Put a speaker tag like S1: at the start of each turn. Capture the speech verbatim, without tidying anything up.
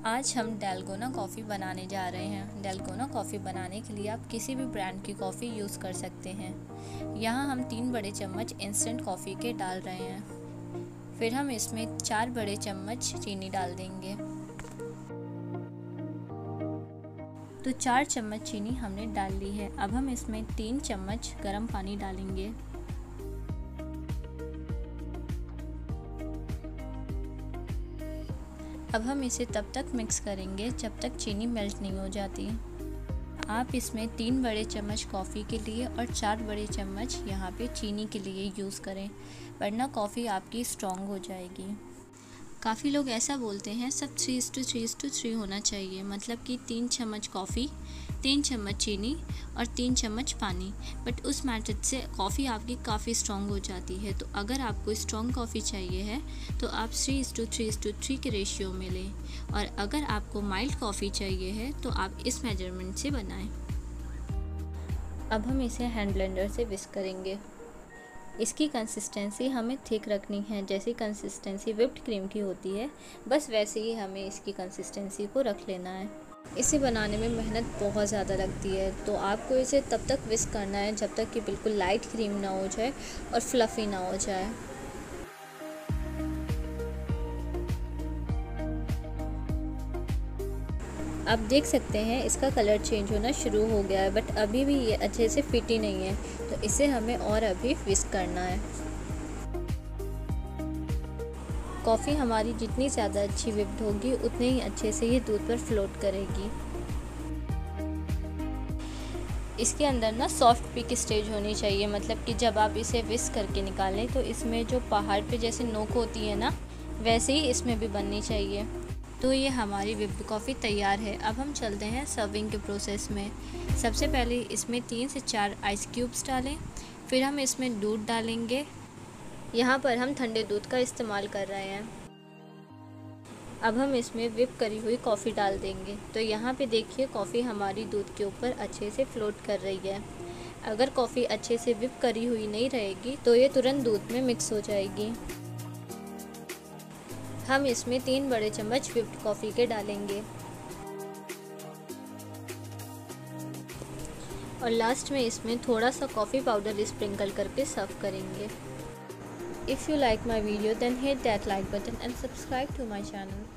S1: आज हम डैलगोना कॉफ़ी बनाने जा रहे हैं। डैलगोना कॉफ़ी बनाने के लिए आप किसी भी ब्रांड की कॉफ़ी यूज़ कर सकते हैं। यहाँ हम तीन बड़े चम्मच इंस्टेंट कॉफ़ी के डाल रहे हैं। फिर हम इसमें चार बड़े चम्मच चीनी डाल देंगे। तो चार चम्मच चीनी हमने डाल ली है। अब हम इसमें तीन चम्मच गर्म पानी डालेंगे। अब हम इसे तब तक मिक्स करेंगे जब तक चीनी मेल्ट नहीं हो जाती। आप इसमें तीन बड़े चम्मच कॉफ़ी के लिए और चार बड़े चम्मच यहाँ पे चीनी के लिए यूज़ करें, वरना कॉफ़ी आपकी स्ट्रॉन्ग हो जाएगी। काफ़ी लोग ऐसा बोलते हैं सब three is to three is to three होना चाहिए, मतलब कि तीन चम्मच कॉफ़ी, तीन चम्मच चीनी और तीन चम्मच पानी। बट उस मेथड से कॉफ़ी आपकी काफ़ी स्ट्रॉन्ग हो जाती है। तो अगर आपको स्ट्रॉन्ग कॉफ़ी चाहिए है तो आप three is to three is to three के रेशियो में लें, और अगर आपको माइल्ड कॉफ़ी चाहिए है तो आप इस मेजरमेंट से बनाएं। अब हम इसे हैंड ब्लेंडर से विस्क करेंगे। इसकी कंसिस्टेंसी हमें थिक रखनी है, जैसी कंसिस्टेंसी व्हिप्ड क्रीम की होती है, बस वैसे ही हमें इसकी कंसिस्टेंसी को रख लेना है। इसे बनाने में मेहनत बहुत ज़्यादा लगती है, तो आपको इसे तब तक विस्क करना है जब तक कि बिल्कुल लाइट क्रीम ना हो जाए और फ्लफ़ी ना हो जाए। आप देख सकते हैं इसका कलर चेंज होना शुरू हो गया है, बट अभी भी ये अच्छे से फिट ही नहीं है, तो इसे हमें और अभी विस्क करना है। कॉफ़ी हमारी जितनी ज़्यादा अच्छी विप्ड होगी उतने ही अच्छे से ये दूध पर फ्लोट करेगी। इसके अंदर ना सॉफ्ट पीक स्टेज होनी चाहिए, मतलब कि जब आप इसे विस्क करके निकालें तो इसमें जो पहाड़ पे जैसे नोक होती है ना, वैसे ही इसमें भी बननी चाहिए। तो ये हमारी विप्ड कॉफ़ी तैयार है। अब हम चलते हैं सर्विंग के प्रोसेस में। सबसे पहले इसमें तीन से चार आइस क्यूब्स डालें, फिर हम इसमें दूध डालेंगे। यहाँ पर हम ठंडे दूध का इस्तेमाल कर रहे हैं। अब हम इसमें विप करी हुई कॉफ़ी डाल देंगे। तो यहाँ पे देखिए कॉफ़ी हमारी दूध के ऊपर अच्छे से फ्लोट कर रही है। अगर कॉफ़ी अच्छे से विप करी हुई नहीं रहेगी तो ये तुरंत दूध में मिक्स हो जाएगी। हम इसमें तीन बड़े चम्मच विप्ड कॉफ़ी के डालेंगे और लास्ट में इसमें थोड़ा सा कॉफ़ी पाउडर स्प्रिंकल करके सर्व करेंगे। If you like my video, then hit that like button and subscribe to my channel.